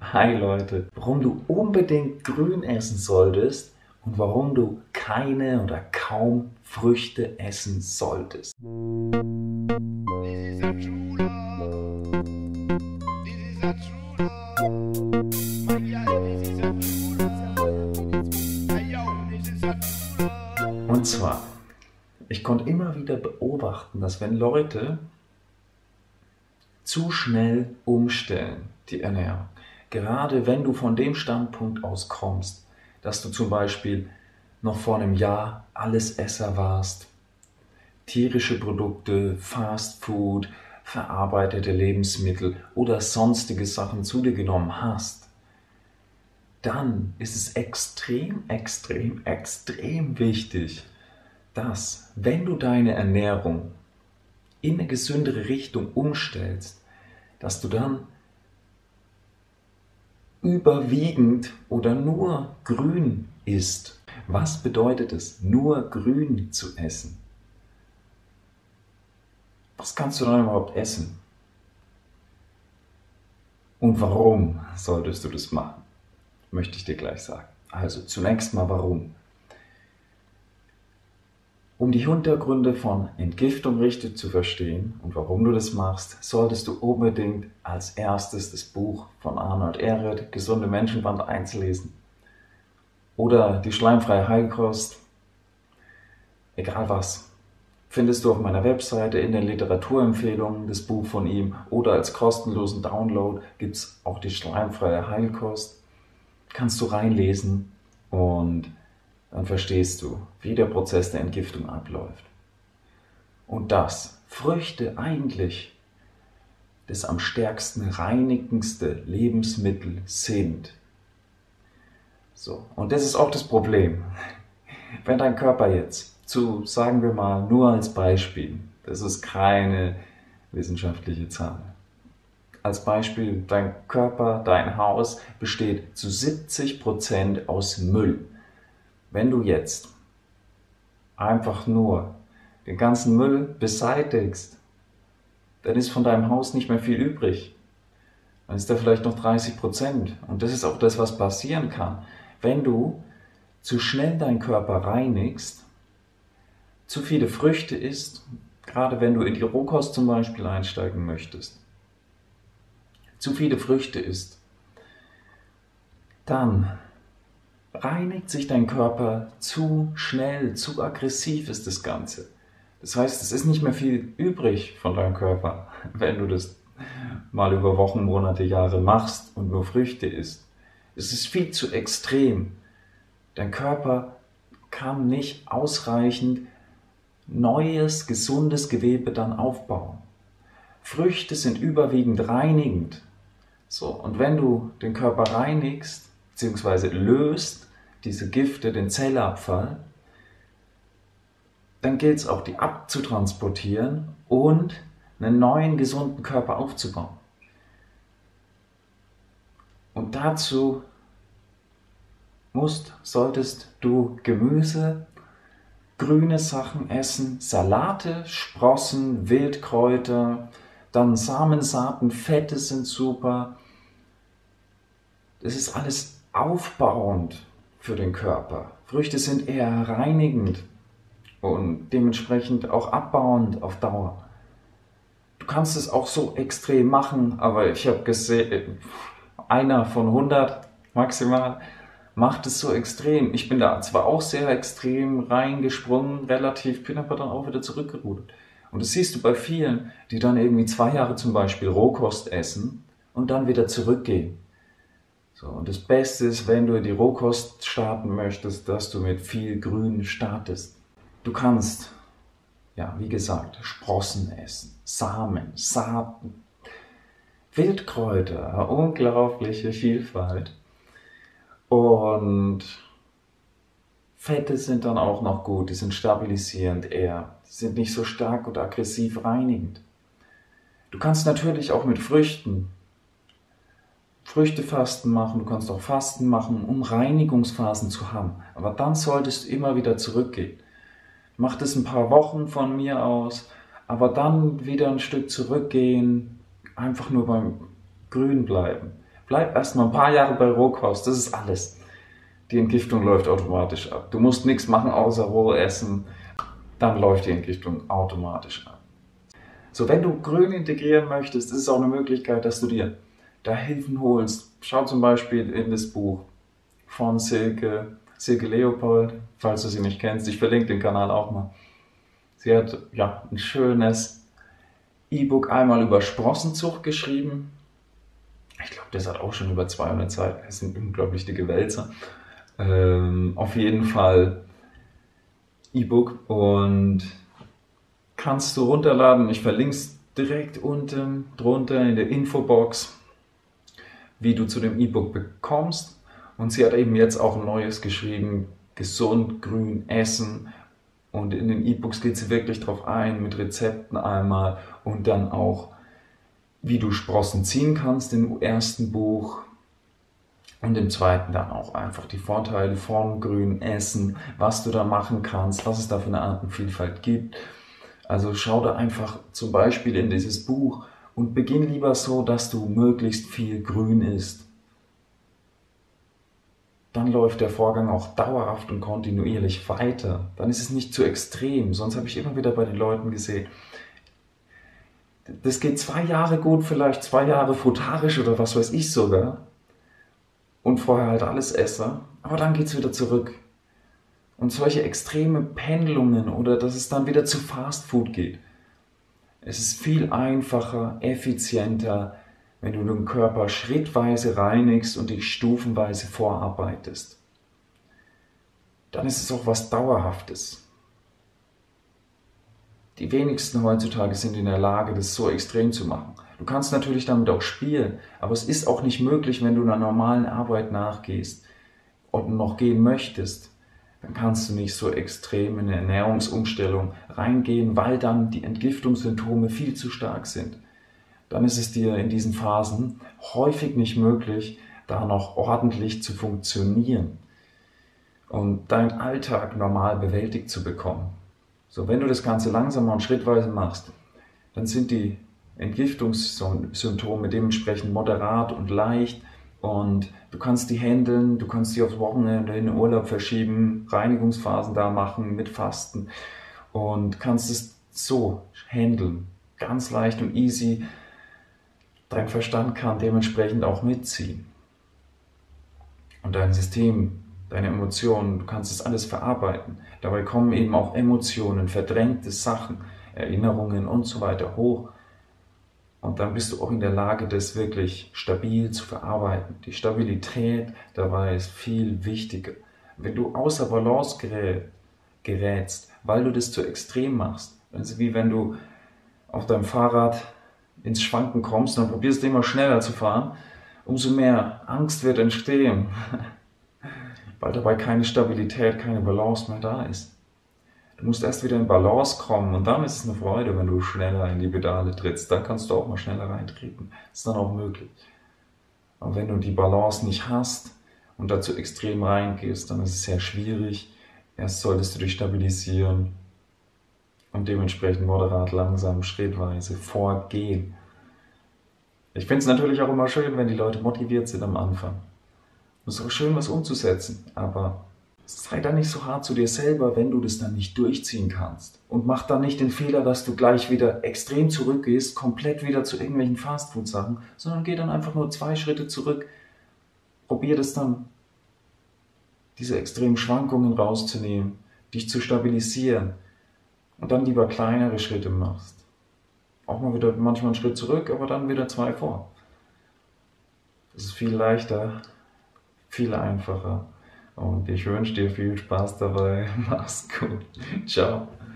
Hi Leute, warum du unbedingt grün essen solltest und warum du keine oder kaum Früchte essen solltest. This is a true love. This is a true love. My girl, this is a true love. Hey yo, this is a true love. Und zwar, ich konnte immer wieder beobachten, dass wenn Leute zu schnell umstellen, die Ernährung, gerade wenn du von dem Standpunkt aus kommst, dass du zum Beispiel noch vor einem Jahr Allesesser warst, tierische Produkte, Fast Food, verarbeitete Lebensmittel oder sonstige Sachen zu dir genommen hast, dann ist es extrem wichtig, dass, wenn du deine Ernährung in eine gesündere Richtung umstellst, dass du dann überwiegend oder nur grün isst. Was bedeutet es, nur grün zu essen? Was kannst du dann überhaupt essen? Und warum solltest du das machen? Möchte ich dir gleich sagen. Also zunächst mal warum. Um die Hintergründe von Entgiftung richtig zu verstehen und warum du das machst, solltest du unbedingt als erstes das Buch von Arnold Ehret, Gesunde Menschen Band 1 lesen. Oder die schleimfreie Heilkost, egal was. Findest du auf meiner Webseite in den Literaturempfehlungen das Buch von ihm oder als kostenlosen Download gibt es auch die schleimfreie Heilkost. Kannst du reinlesen und dann verstehst du, wie der Prozess der Entgiftung abläuft. Und dass Früchte eigentlich das am stärksten reinigendste Lebensmittel sind. So, und das ist auch das Problem. Wenn dein Körper jetzt sagen wir mal, nur als Beispiel, das ist keine wissenschaftliche Zahl. Als Beispiel, dein Körper, dein Haus besteht zu 70% aus Müll. Wenn du jetzt einfach nur den ganzen Müll beseitigst, dann ist von deinem Haus nicht mehr viel übrig. Dann ist da vielleicht noch 30%. Und das ist auch das, was passieren kann. Wenn du zu schnell deinen Körper reinigst, zu viele Früchte isst, gerade wenn du in die Rohkost zum Beispiel einsteigen möchtest, zu viele Früchte isst, dann reinigt sich dein Körper zu schnell, zu aggressiv ist das Ganze. Das heißt, es ist nicht mehr viel übrig von deinem Körper, wenn du das mal über Wochen, Monate, Jahre machst und nur Früchte isst. Es ist viel zu extrem. Dein Körper kann nicht ausreichend neues, gesundes Gewebe dann aufbauen. Früchte sind überwiegend reinigend. So, und wenn du den Körper reinigst, bzw. löst diese Gifte, den Zellabfall, dann gilt es auch, die abzutransportieren und einen neuen, gesunden Körper aufzubauen. Und dazu solltest du Gemüse, grüne Sachen essen, Salate, Sprossen, Wildkräuter, dann Samensaaten, Fette sind super. Das ist alles aufbauend für den Körper. Früchte sind eher reinigend und dementsprechend auch abbauend auf Dauer. Du kannst es auch so extrem machen, aber ich habe gesehen, einer von 100 maximal macht es so extrem. Ich bin da zwar auch sehr extrem reingesprungen, bin aber dann auch wieder zurückgerudert. Und das siehst du bei vielen, die dann irgendwie 2 Jahre zum Beispiel Rohkost essen und dann wieder zurückgehen. So, und das Beste ist, wenn du in die Rohkost starten möchtest, dass du mit viel Grün startest. Du kannst, ja, wie gesagt, Sprossen essen, Samen, Saaten, Wildkräuter, unglaubliche Vielfalt. Und Fette sind dann auch noch gut, die sind stabilisierend eher, die sind nicht so stark und aggressiv reinigend. Du kannst natürlich auch mit Früchtefasten machen, du kannst auch Fasten machen, um Reinigungsphasen zu haben. Aber dann solltest du immer wieder zurückgehen. Mach das ein paar Wochen von mir aus, aber dann wieder ein Stück zurückgehen, einfach nur beim Grün bleiben. Bleib erstmal ein paar Jahre bei Rohkost, das ist alles. Die Entgiftung läuft automatisch ab. Du musst nichts machen außer roh essen, dann läuft die Entgiftung automatisch ab. So, wenn du Grün integrieren möchtest, ist es auch eine Möglichkeit, dass du dir da Hilfen holst. Schau zum Beispiel in das Buch von Silke Leopold, falls du sie nicht kennst. Ich verlinke den Kanal auch mal. Sie hat ja ein schönes E-Book einmal über Sprossenzucht geschrieben. Ich glaube, das hat auch schon über 200 Seiten. Das sind unglaublich dicke Wälzer. Auf jeden Fall E-Book und kannst du runterladen. Ich verlinke es direkt unten drunter in der Infobox, wie du zu dem E-Book bekommst. Und sie hat eben jetzt auch ein neues geschrieben, gesund, grün essen. Und in den E-Books geht sie wirklich drauf ein, mit Rezepten einmal und dann auch, wie du Sprossen ziehen kannst im ersten Buch. Und im zweiten dann auch einfach die Vorteile von grünem Essen, was du da machen kannst, was es da für eine Artenvielfalt gibt. Also schau da einfach zum Beispiel in dieses Buch und beginn lieber so, dass du möglichst viel Grün isst. Dann läuft der Vorgang auch dauerhaft und kontinuierlich weiter. Dann ist es nicht zu extrem. Sonst habe ich immer wieder bei den Leuten gesehen, das geht 2 Jahre gut, vielleicht 2 Jahre frutarisch oder was weiß ich sogar. Und vorher halt alles esse. Aber dann geht es wieder zurück. Und solche extreme Pendelungen oder dass es dann wieder zu Fast Food geht. Es ist viel einfacher, effizienter, wenn du den Körper schrittweise reinigst und dich stufenweise vorarbeitest. Dann ist es auch was Dauerhaftes. Die wenigsten heutzutage sind in der Lage, das so extrem zu machen. Du kannst natürlich damit auch spielen, aber es ist auch nicht möglich, wenn du einer normalen Arbeit nachgehst und noch gehen möchtest. Dann kannst du nicht so extrem in eine Ernährungsumstellung reingehen, weil dann die Entgiftungssymptome viel zu stark sind. Dann ist es dir in diesen Phasen häufig nicht möglich, da noch ordentlich zu funktionieren und deinen Alltag normal bewältigt zu bekommen. So, wenn du das Ganze langsamer und schrittweise machst, dann sind die Entgiftungssymptome dementsprechend moderat und leicht und du kannst die handeln, du kannst die aufs Wochenende in den Urlaub verschieben, Reinigungsphasen da machen mit Fasten und kannst es so handeln, ganz leicht und easy. Dein Verstand kann dementsprechend auch mitziehen und dein System, deine Emotionen, du kannst das alles verarbeiten. Dabei kommen eben auch Emotionen, verdrängte Sachen, Erinnerungen und so weiter hoch. Und dann bist du auch in der Lage, das wirklich stabil zu verarbeiten. Die Stabilität dabei ist viel wichtiger. Wenn du außer Balance gerätst, weil du das zu extrem machst, also wie wenn du auf deinem Fahrrad ins Schwanken kommst, dann probierst du immer schneller zu fahren, umso mehr Angst wird entstehen, weil dabei keine Stabilität, keine Balance mehr da ist. Du musst erst wieder in Balance kommen und dann ist es eine Freude, wenn du schneller in die Pedale trittst. Dann kannst du auch mal schneller reintreten. Das ist dann auch möglich. Aber wenn du die Balance nicht hast und dazu extrem reingehst, dann ist es sehr schwierig. Erst solltest du dich stabilisieren und dementsprechend moderat, langsam, schrittweise vorgehen. Ich finde es natürlich auch immer schön, wenn die Leute motiviert sind am Anfang. Es ist auch schön, was umzusetzen, aber sei da nicht so hart zu dir selber, wenn du das dann nicht durchziehen kannst. Und mach dann nicht den Fehler, dass du gleich wieder extrem zurückgehst, komplett wieder zu irgendwelchen Fastfood-Sachen, sondern geh dann einfach nur 2 Schritte zurück. Probier das dann, diese extremen Schwankungen rauszunehmen, dich zu stabilisieren und dann lieber kleinere Schritte machst. Auch mal wieder manchmal einen Schritt zurück, aber dann wieder 2 vor. Das ist viel leichter, viel einfacher. Und ich wünsche dir viel Spaß dabei. Mach's gut. Ciao.